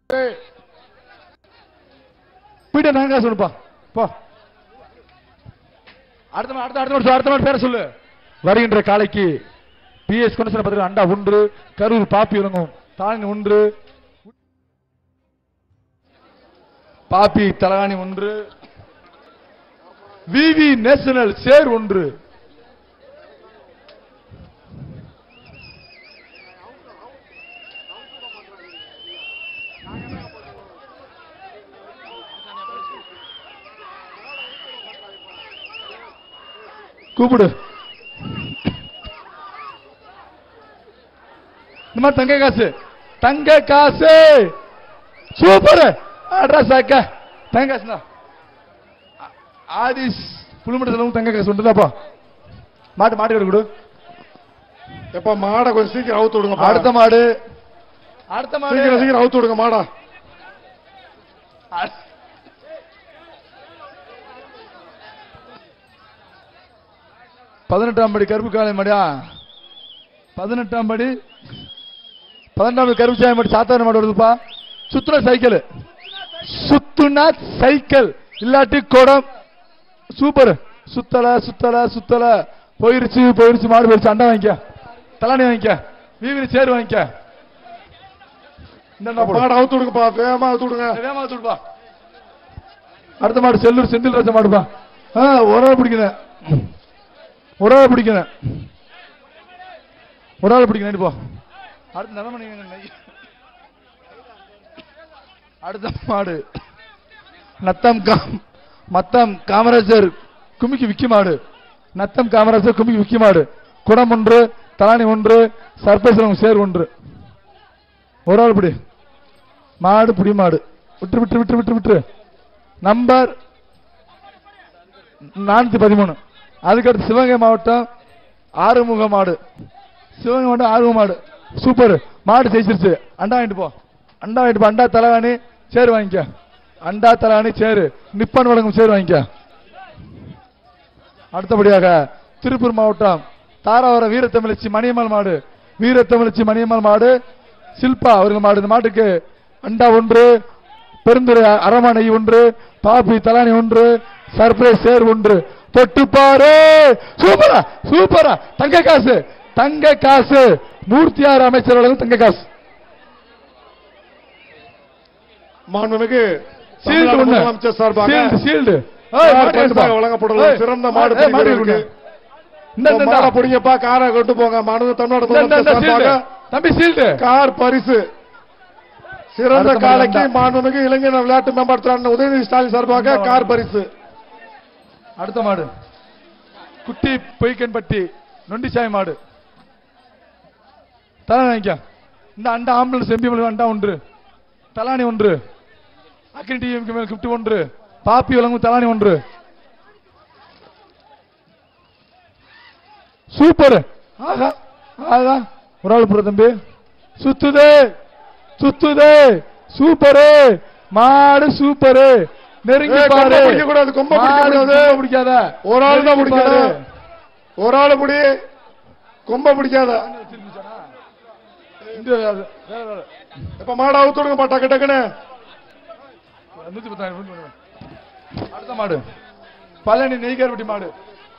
போயிட்டு நாங்க சொல்லுப்பா போ. அடுத்த பேர சொல்லு. வருகின்ற காலைக்கு PS கொண்டசன பதில் அண்டா 1, கரூர் பாப்பி விளங்கும் தானி 1, பாப்பி தலகாணி 1, விவி நேஷனல் சேர் 1. கூப்பிடு. இந்த மாதிரி தங்க காசு சூப்பர் அட்ரஸ் அக்கா தங்க காசுனா ஆதிஸ் புளிமட்ட செலவும் தங்க காசு உண்டுதாப்பா. மாட்டு கொடு. எப்ப மாடை கொஞ்சம் சீக்கிரம் அவுத்து விடுங்க. அடுத்த மாடு சீக்கிரம் அவுத்து விடுங்க மாடா. 18ஆம் படி கருப்பு காலை மாடியா. 18ஆம் படி கருப்பு சாய மாடி சாத்தான மாடு வருதுப்பா. சுத்துனா சைக்கிள் இல்லாட்டி குடம். சூப்பர். சுத்தல போயிருச்சு மாடு போயிருச்சு. அண்டா வாங்கிக்க, தலானி வாங்கிக்க, வீவிரி சேர் வாங்கிக்க. இந்த மாடு அவுத்து விடுங்கப்பா. வேகமா அவுத்து விடுப்பா. அடுத்த மாடு செல்லூர் செந்தில் ராஜா மாடுப்பா. ஒரு ஆள் பிடிக்கிறேன் போ. அடுத்த மாடு மத்தம் காமராஜர் குமிக்கு விக்கி மாடு. குடம் 1, தலானி 1, சர்பேஸ் சேர் 1. ஒரு ஆள் பிடி. மாடு புடி மாடு. விட்டு நம்பர் 413. அதுக்கடுத்து சிவகங்கை மாவட்டம் ஆறுமுக மாடு. சூப்பர் மாடு ஜெயிச்சிருச்சு. அண்டா வாங்கிட்டு போ. அண்டா தலகாணி சேர் வாங்கிக்க. அண்டா தலகாணி சேரு நிப்பன் வழங்கும் சேர் வாங்கிக்க. அடுத்தபடியாக திருப்பூர் மாவட்டம் தாராவர வீரத்தமிழச்சி மணியம்மாள் மாடு. சில்பா அவர்கள் மாடு. இந்த மாட்டுக்கு அண்டா 1, பெருந்துறை அரமானை 1, பாப்பி தலானி 1, சர்ப்ரைஸ் சேர் 1. தொட்டுப்பாரு. சூப்பரா தங்க காசு மூர்த்தியார் அமைச்சர் வழங்கும் தங்க காசு. மாண்புமிகு முதலமைச்சர் சார்பாக வழங்கப்படும் சிறந்த மாடு புடிங்கப்பா. காரை கொண்டு போங்க. மாநில தமிழ்நாடு தம்பி சீல்டு கார் பரிசு சிறந்த காலைக்கு மாண்புமிகு இளைஞர் விளையாட்டு மேம்பாட்டு உதயநிதி ஸ்டாலின் சார்பாக கார் பரிசு. அடுத்த மாடு குட்டி பொய்க்கன்பட்டி நொண்டிசாய் மாடு. தலானி வாங்கிக்க. இந்த அண்டா ஆம்புலன்ஸ் எம்பி அண்டா 1, தலானி 1, அக்கினி டிஎம்கே மேல் கிஃப்ட் 1, பாப்பி வழங்கும் தலானி 1. சூப்பர். ஒரு ஆள் புற தம்பி சுத்துதே சூப்பரு மாடு. சூப்பரு நெருங்கி பாரு. பிடிக்காத ஒரு ஆள் தான் பிடிக்காது. ஒரு ஆள் பிடி கொம்ப பிடிக்காத. இப்ப மாடு அவுத்து விடுங்க டக்குன்னு. அடுத்த மாடு பழனி நெய்கார்பட்டி மாடு.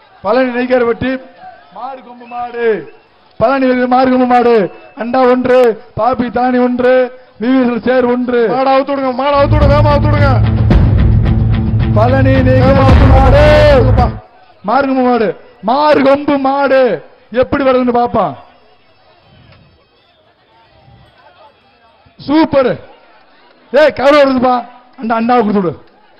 மாடு கொம்பு மாடு. பழனி மாடு கொம்பு மாடு. அண்டா 1, பாப்பி தானி 1, விவிஎஸ் சேர் 1. மாடு அவுத்து விடுங்க. வேகமா அவுத்து விடுங்க. பழனி மாடு கொம்பு மாடு எப்படி வருதுன்னு பாப்பான். சூப்பர். கவலை வருதுப்பா. அண்டாவை கொடுத்துடு.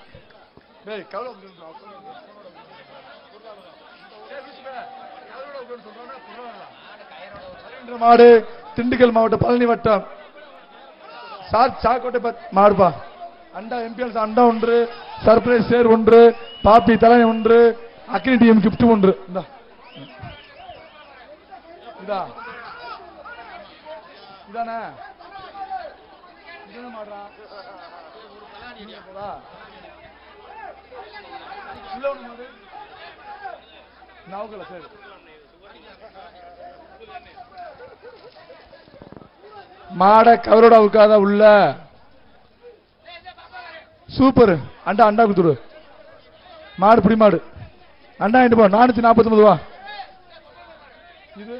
மாடு திண்டுக்கல் மாவட்டம் பழனி வட்டம் சாக்கோட்டை மாடுப்பா. அண்டா எம்பிஎல் அண்டா 1, சர்ப்ரைஸ் சேர் 1, பாப்பி தலானி 1, அக்கினி டிஎம் கிஃப்ட் 1. இதானே மாடுறா மாட கவரோட உட்காத உள்ள சூப்பர். அண்டா அண்டா கொடுத்துடு. மாடு பிடி மாடு. அண்டா ஆயிட்டு போ. 449 வா. இது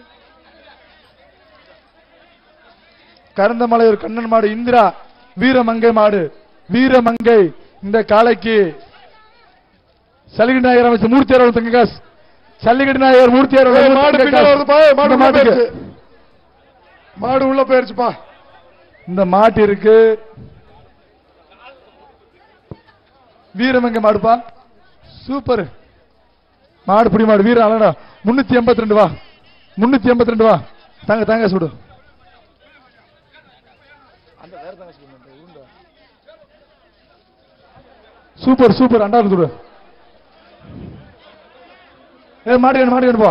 கரந்தமலையூர் கண்ணன் மாடு. இந்திரா வீரமங்கை மாடு. வீரமங்கை இந்த காளைக்கு சல்லிகட்டி நாயகர் அமைச்சர் மூர்த்தியார் தங்க காசு. சல்லிகட்டி நாயகர் மூர்த்தியார் மாடு உள்ள போயிருச்சுப்பா. இந்த மாட்டு இருக்கு. வீரமங்கை மாடுப்பா. சூப்பர். மாடு பிடி மாடு. வீர அலடா 382 வா. 382 வா. தாங்க தாங்க சுடு. Super super. அண்டா சுடு. மாடு போ.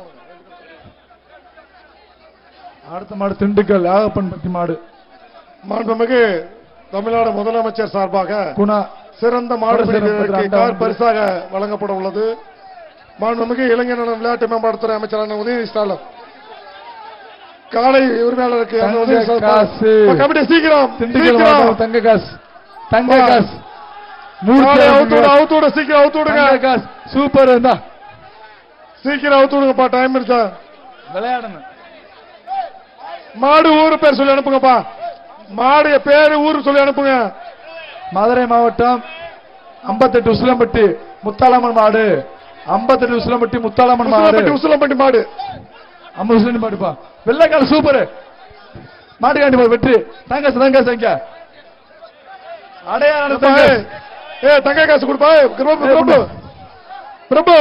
அடுத்த மாடு திண்டுக்கல் ஆகப்பன்பட்டி மாடு. மாண்புமிகு தமிழ்நாடு முதலமைச்சர் சார்பாக குணா சிறந்த மாடு கார் பரிசாக வழங்கப்பட உள்ளது. மாண்புமிகு இளைஞர் நலன் விளையாட்டு மேம்பாட்டுத்துறை அமைச்சரான உதயநிதி ஸ்டாலின் காலை உரிமையாளருக்கு கமிட்டி சீக்கிரம் தங்க காசு. தங்க காசு அவுத்தோட சீக்கிரம் அவுத்துடுங்க. சூப்பர். இருந்தா சீக்கிரம் அவுத்துடுங்கப்பா. டைம் இருக்கா விளையாடணும். மாடு ஊரு பேர் சொல்லி அனுப்புங்கப்பா. மாடு பேரு ஊரு சொல்லி அனுப்புங்க. மதுரை மாவட்டம் 58 உசிலம்பட்டி முத்தாளம்மன் மாடு. 58 உசிலம்பட்டி முத்தாளம்மன் மாடு. உசிலம்பட்டி மாடு. உசிலம்பட்டி மாடுப்பா. வெள்ளைக்கால சூப்பர். மாட்டுக்காண்டி போய் வெற்றி. தங்க தங்க சங்க அடையாளம். தங்க காசு கொடுப்பா. பிரபு பிரபு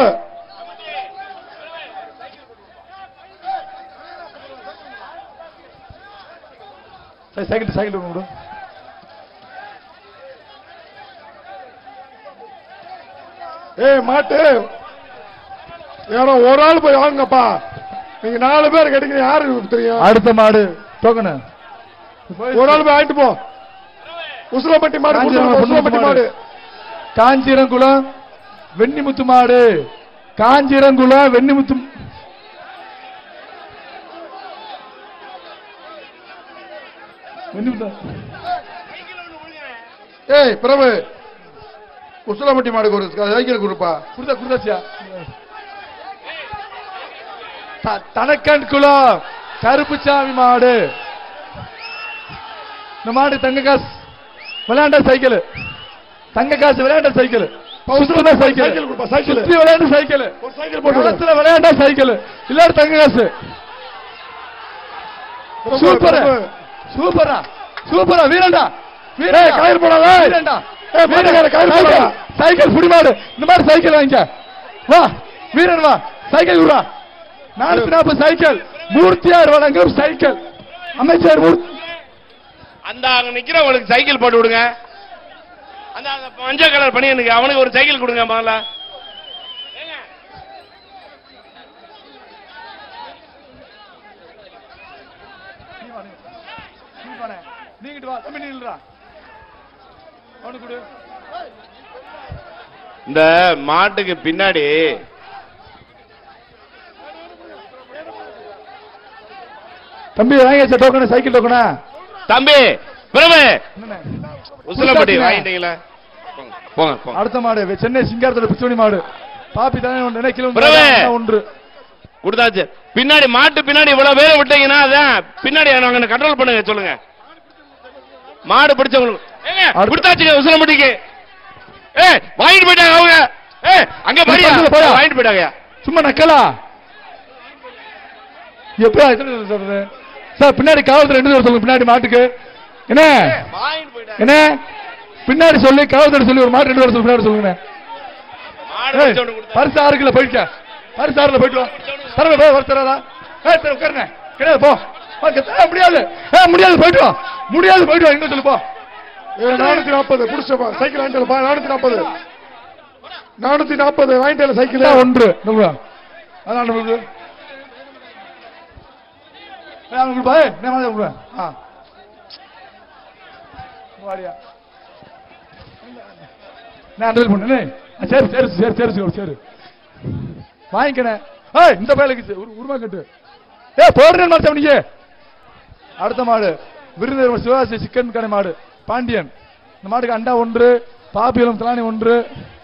சைக்கிள் சைக்கிள் கொடு. மாட்டு யாரோ ஒரு ஆள் போய் வாங்கப்பா. நீங்க 4 பேர் கிடைக்கிறீங்க. யாருக்கு தெரியும்? அடுத்த மாடு டோக்கன். ஒரு ஆள் போய் ஆயிட்டு போ. உசிலம்பட்டி மாடு. உசிலம்பட்டி மாடு. காஞ்சிரங்குளம் வெண்ணிமுத்து மாடு. காஞ்சிரங்குளம் வெண்ணிமுத்து. பிரபு உசிலம்பட்டி மாடுக்கு ஒரு சைக்கிள் கொடுப்பா. குடுத்தாச்சியா? தனக்கன் குளம் கருப்புச்சாமி மாடு. இந்த மாடு தங்க காசு விளையாண்ட சைக்கிள். தங்க காசு விளையாண்ட சைக்கிள். சைக்கிள் விளையாண்டு சைக்கிள். விளையாண்ட சைக்கிள் இல்ல தங்க காசு. சூப்பர் சூப்பரா சூப்பரா. வீரண்டா கயிறு போடாத. வீரண்டா சைக்கிள் புடிமாடு. இந்த மாதிரி சைக்கிள் வாங்கிக்க வா. வீரன் வா. சைக்கிள் விடுறா. 440 சைக்கிள். மூர்த்தியார் வழங்கும் சைக்கிள். அமைச்சர் அந்த அங்க நிக்கிறவங்களுக்கு சைக்கிள் போட்டு விடுங்க. அந்த மஞ்சள் கலர் பனியனுக்கு அவனுக்கு ஒரு சைக்கிள் கொடுங்க முதல்ல. நீங்கிட்டு வா தம்பி. நீல்றா அவனுக்கு கொடு. இந்த மாட்டுக்கு பின்னாடி தம்பி வாங்கியாச்சா டோக்கன்? சைக்கிள் டோக்கனா தம்பி? பிரபு உசிலம்பட்டி வாங்கிட்டீங்களா? போங்க. அடுத்த மாடு சென்னை சிங்காரத்தோட பிச்சோனி மாடு. பாப்பி தானே ஒன்று கொடுத்தாச்சு. பின்னாடி மாட்டு பின்னாடி இவ்வளவு பேரை விட்டீங்கன்னா அதான் பின்னாடி கண்ட்ரோல் பண்ணுங்க. சொல்லுங்க. மாடு பிடிச்சவங்களுக்கு கொடுத்தாச்சுங்க. உசிலம்பட்டிக்கு வாங்கிட்டு போயிட்டாங்க அவங்க. அங்க வாங்கிட்டு போயிட்டாங்க. சும்மா நக்கலா எப்படி சொல்றது சார்? பின்னாடி காவல்துறை 2 பேர் சொல்லுங்க. பின்னாடி மாட்டுக்கு என்ன என்ன பின்னாடி சொல்லி காவல்துறை சொல்லி ஒரு மாட்டு 2 பேர் பின்னாடி சொல்லுங்க. பரிசு 6 கிலோ போயிடுச்சா? பரிசு 6 போயிட்டு தரவே போய் வரத்தராதா? உட்காருங்க. கிடையாது போ. முடியாது முடியாது போயிட்டு வா. முடியாது போயிட்டு வா. எங்க சொல்லு போ. 440 புடிச்சப்பா. சைக்கிள் வாங்கிட்டு 440 440 வாங்கிட்டு சைக்கிள் 1 அதான் உங்களுக்கு வாங்கிக்கிறேன். இந்த பயலுக்கு உருமா கட்டு. போடுறேன் நீங்க. அடுத்த மாடு விருதுநகர் சிவாசி சிக்கன் கடை மாடு பாண்டியன். இந்த மாட்டுக்கு அண்டா 1 பாப்பிலம் தலானி 1.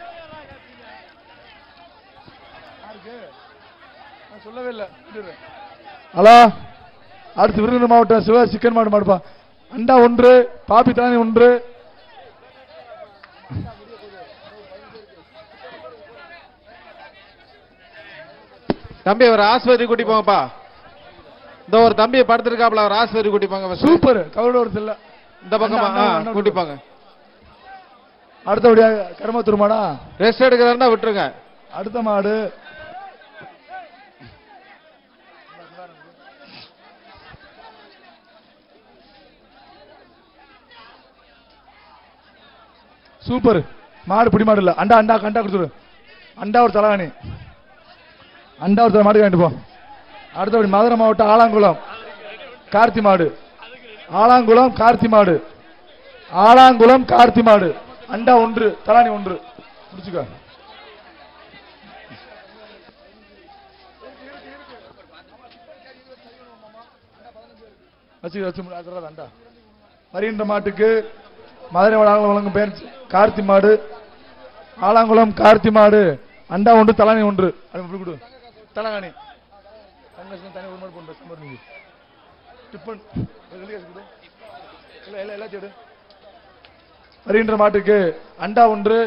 சொல்லவே இல்லை. ஹலோ, அடுத்து விருதுநகர் மாவட்டம் சிவ சிக்கன் மாடு மாடுப்பா. அண்டா 1, பாப்பி தலானி 1. தம்பி ஒரு ஆஸ்பத்திரி கூட்டி போங்கப்பா. இந்த ஒரு தம்பி படுத்திருக்காப்ல, ஒரு ஆஸ்பத்திரி கூட்டி போங்க. சூப்பர். கவலை வருது இல்ல, இந்த பக்கமா கூட்டி போங்க. அடுத்தபடியாக கருமத்தூர் மாடா ரெஸ்ட் எடுக்கிறதா விட்டுருங்க. அடுத்த மாடு சூப்பர் மாடு. பிடி மாடு இல்ல. அண்டா அண்டா கண்டா கொடுத்துரு. அண்டா ஒரு தலகாணி. அண்டா ஒரு மாடு வாங்கிட்டு போ. அடுத்தபடி மதுரை மாவட்டம் ஆலாங்குளம் கார்த்தி மாடு. ஆலாங்குளம் கார்த்தி மாடு. ஆலாங்குளம் கார்த்தி மாடு. அண்டா 1, தலானி 1. முடிச்சுக்க. அண்டா வருகின்ற மாட்டுக்கு மதுரை ஆலாங்குளம் வழங்கும் பெயர் கார்த்தி மாடு. ஆலாங்குளம் கார்த்தி மாடு. அண்டா 1, தலானி 1. கொடு தலகாணி. வருகின்ற மாட்டுக்கு அண்டா 1